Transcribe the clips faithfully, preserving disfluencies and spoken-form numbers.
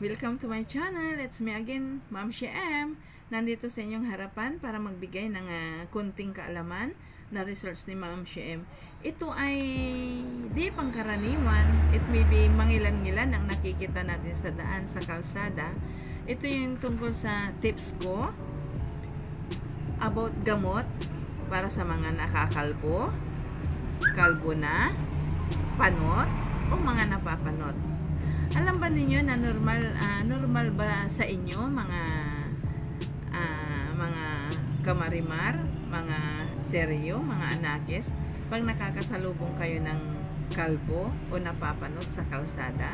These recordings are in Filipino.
Welcome to my channel. It's me again, Ma'am Siem. Nandito sa inyong harapan para magbigay ng uh, konting kaalaman na results ni Ma'am Siem. Ito ay di pangkaraniwan. It may be mangilan-ngilan ang nakikita natin sa daan, sa kalsada. Ito yung tungkol sa tips ko about gamot para sa mga nakakalbo, kalbo na, panot, o mga napapanot. Alam ba ninyo na normal uh, normal ba sa inyo mga uh, mga kamarimar, mga seryo, mga anakis, pag nakakasalubong kayo ng kalbo o napapanot sa kalsada?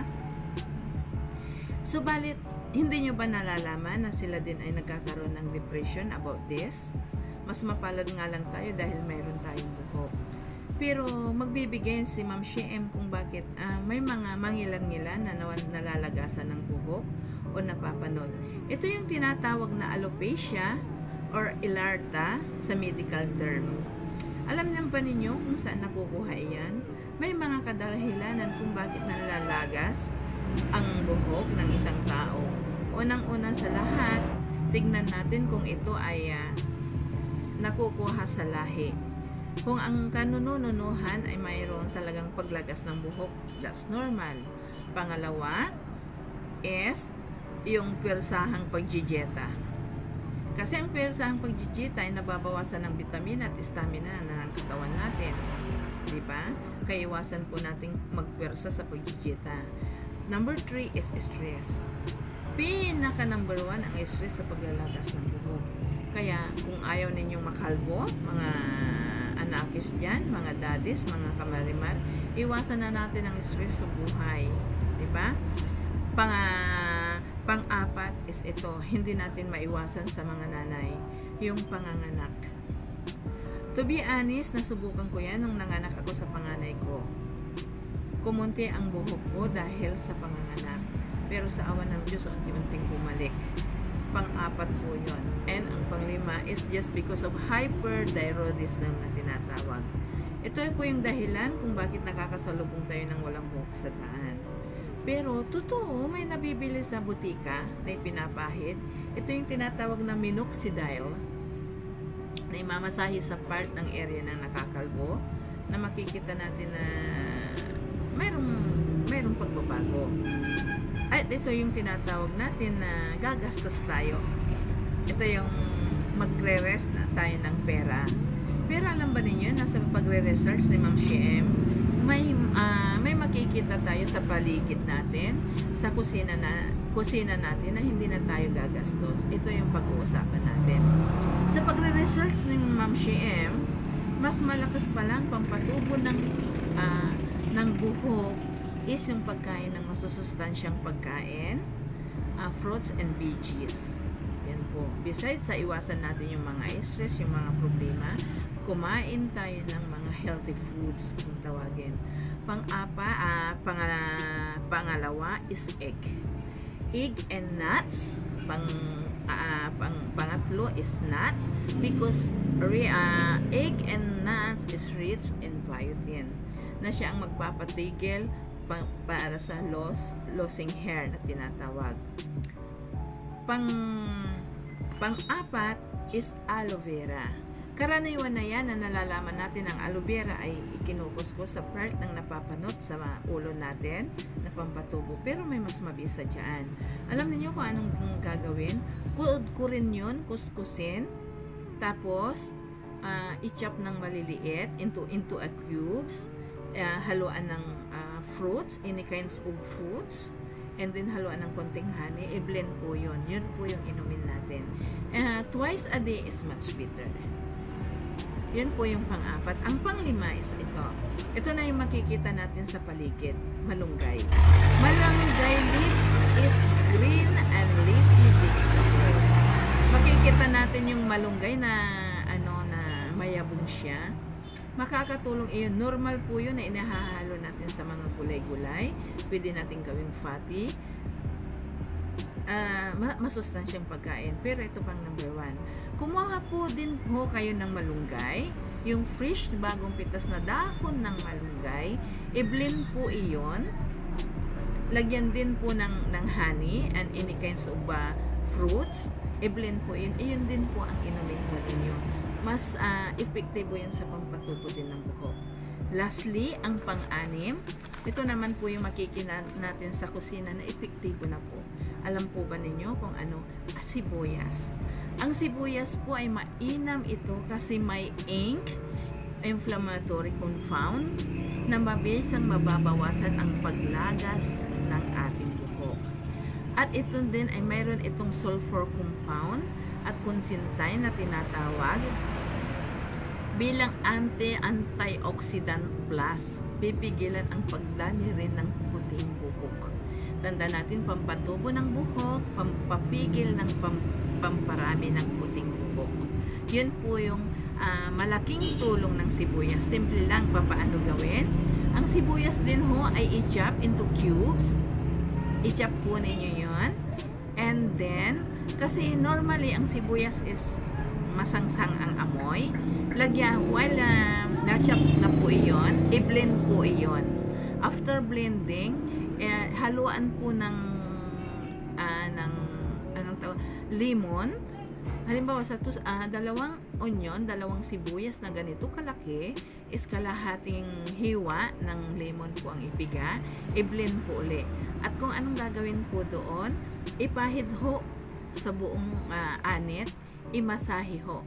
Subalit, hindi nyo ba nalalaman na sila din ay nagkakaroon ng depression about this? Mas mapalad nga lang tayo dahil mayroon tayong buhok. Pero magbibigay si Ma'am Siem kung bakit uh, may mga mangilan-ngilan na nalalagasan ng buhok o napapanot. Ito yung tinatawag na alopecia or ilarta sa medical term. Alam niyo ba ninyo kung saan nakukuha iyan? May mga kadahilanan kung bakit nalalagas ang buhok ng isang tao. Unang-una sa lahat, tignan natin kung ito ay uh, nakukuha sa lahi. Kung ang kanununuhan ay mayroon talagang paglagas ng buhok, that's normal. Pangalawa is yung pwersahang pagjijeta. Kasi ang pwersahang pagjijeta ay nababawasan ng vitamina at stamina ng katawan natin. Diba? Kaya iwasan po nating magpwersa sa pagjijeta. Number three is stress. Pinaka number one ang stress sa paglalagas ng buhok. Kaya kung ayaw ninyong makalbo, mga anakis dyan, mga daddies, mga kamarimar, iwasan na natin ang stress sa buhay. Diba? Pang, uh, pang-apat is ito, hindi natin maiwasan sa mga nanay, yung panganganak. To be honest, nasubukan ko yan nung nanganak ako sa panganay ko. Kumunti ang buhok ko dahil sa panganganak. Pero sa awan ng Diyos, unti-unting bumalik. Pang-apat po yun. And ang panglima is just because of hyperthyroidism na tinatawag. Ito po yung dahilan kung bakit nakakasalubong tayo ng walang buhok sa daan. Pero totoo, may nabibili sa butika na ipinapahid. Ito yung tinatawag na minoxidil na imamasahe sa part ng area ng nakakalbo na makikita natin na mayroong, mayroong pagbabago. At ito yung tinatawag natin na gagastos tayo. Ito yung magre-rest na tayo ng pera. Pero alam ba ninyo, nasa pagre-research ni Ma'am Siem, may, uh, may makikita tayo sa paligid natin, sa kusina, na, kusina natin na hindi na tayo gagastos. Ito yung pag-uusapan natin. Sa pagre-research ni Ma'am Siem, mas malakas pa lang pampatubo ng, uh, ng buhok is yung pagkain ng masusustansyang pagkain, uh, fruits and veggies. Yan po. Besides sa iwasan natin yung mga stress, yung mga problema, kumain tayo ng mga healthy foods kung tawagin. Pang-apa, uh, pangala, pangalawa is egg. Egg and nuts. Pang, uh, pang, pangatlo is nuts because uh, egg and nuts is rich in biotin na siya ang magpapatigil para sa loss, losing hair na tinatawag. Pang pang-apat is aloe vera. Karaniwan na yan na nalalaman natin ang aloe vera ay ikinukuskus sa part ng napapanot sa ulo natin na pampatubo. Pero may mas mabisa dyan. Alam niyo kung anong gagawin? Kuudkurin yun, kuskusin, tapos uh, i-chop ng maliliit into, into a cubes, uh, haluan ng uh, fruits, any kinds of fruits, and then haluan ng konting honey, i-blend po yun. Yun po yung inumin natin. Uh, twice a day is much better. Yun po yung pang-apat. Ang panglima is ito. Ito na yung makikita natin sa paligid. Malunggay. Malunggay leaves is green and leafy vegetable. Makikita natin yung malunggay na ano na mayabong siya. Makakatulong iyon. Normal po yun na inahahalo natin sa mga gulay-gulay. Pwede natin gawing fatty. Uh, masustansyang pagkain. Pero ito pang number one. Kumuha po din po kayo ng malunggay. Yung fresh, bagong pitas na dahon ng malunggay. I-blend po iyon. lagyan din po ng, ng honey and any kinds of uh, fruits. I-blend po yun. Iyon din po ang inumin po ninyo. Mas uh, epektibo yun sa pampatubo din ng buhok. Lastly, ang pang-anim, ito naman po yung makikita natin sa kusina na epektibo na po. Alam po ba ninyo kung ano? Ah, sibuyas. Ang sibuyas po ay mainam ito kasi may ink, inflammatory compound, na mabilisang mababawasan ang paglagas ng ating buhok. At ito din ay mayroon itong sulfur compound at consintyne na tinatawag bilang anti-antioxidant plus. Pipigilan ang pagdami rin ng puting buhok. Tanda natin, pampatubo ng buhok, pampapigil ng pam, pamparami ng puting buhok. Yun po yung uh, malaking tulong ng sibuyas. Simple lang, papaano gawin? Ang sibuyas din ho ay i-chop into cubes. I-chop po ninyo yun. And then, kasi normally ang sibuyas is masangsang ang amoy. Lagyan, while uh, na-chop na po iyon, i-blend po iyon. After blending, eh, haluan po ng uh, ng anong tawag, lemon. Halimbawa sa tus, uh, dalawang onion, dalawang sibuyas na ganito kalaki, is kalahating hiwa ng lemon po ang ipiga, i-blend po uli. At kung anong gagawin po doon, ipahid ho sa buong uh, anit, imasahe ho.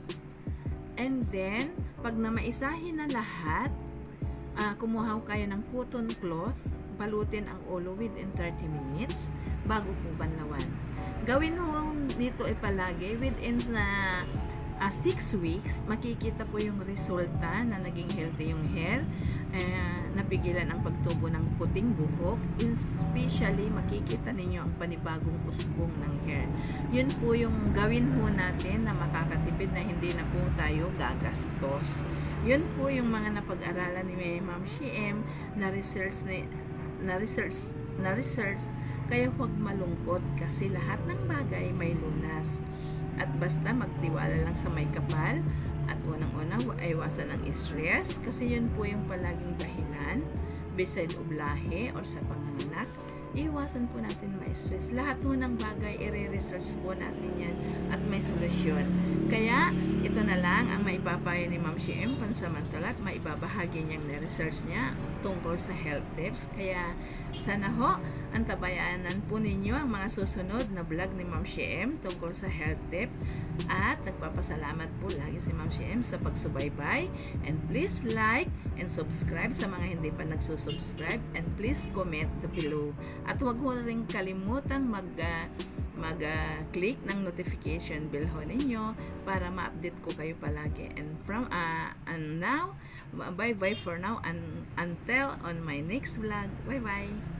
And then, pag namaisahe na lahat, uh, kumuha kayo ng cotton cloth, balutin ang ulo within thirty minutes bago po banlawan. Gawin mo nito ay palagi within na uh, six weeks, makikita po yung resulta na naging healthy yung hair, uh, napigilan ang pagtubo ng puting buhok, especially makikita ninyo ang panibagong usbong ng hair. Yun po yung gawin po natin na makakatipid na hindi na po tayo gagastos. Yun po yung mga napag-aralan ni Ma'am Shee M na research ni na research na research kaya huwag malungkot kasi lahat ng bagay may lunas at basta magtiwala lang sa may kapal at unang-una iwasan ang stress kasi yun po yung palaging dahilan beside of lahi or sa panganganak. Iwasan po natin ma-stress. Lahat po ng bagay, i-research po natin yan at may solusyon. Kaya, ito na lang ang maipapayo ni Ma'am Shee M pansamantala at maibabahagi niyang na-research niya tungkol sa health tips. Kaya, sana ho, antabayanan po ninyo ang mga susunod na vlog ni Ma'am Shee M tungkol sa health tip. At nagpapasalamat po lagi si Ma'am Shee M sa pagsubaybay. And please like and subscribe sa mga hindi pa nagsusubscribe. And please comment the below. At huwag mo rin kalimutang mag, uh, mag-click uh, ng notification bell ho ninyo para ma-update ko kayo palagi. And from uh, and now, bye-bye for now and until on my next vlog. Bye-bye!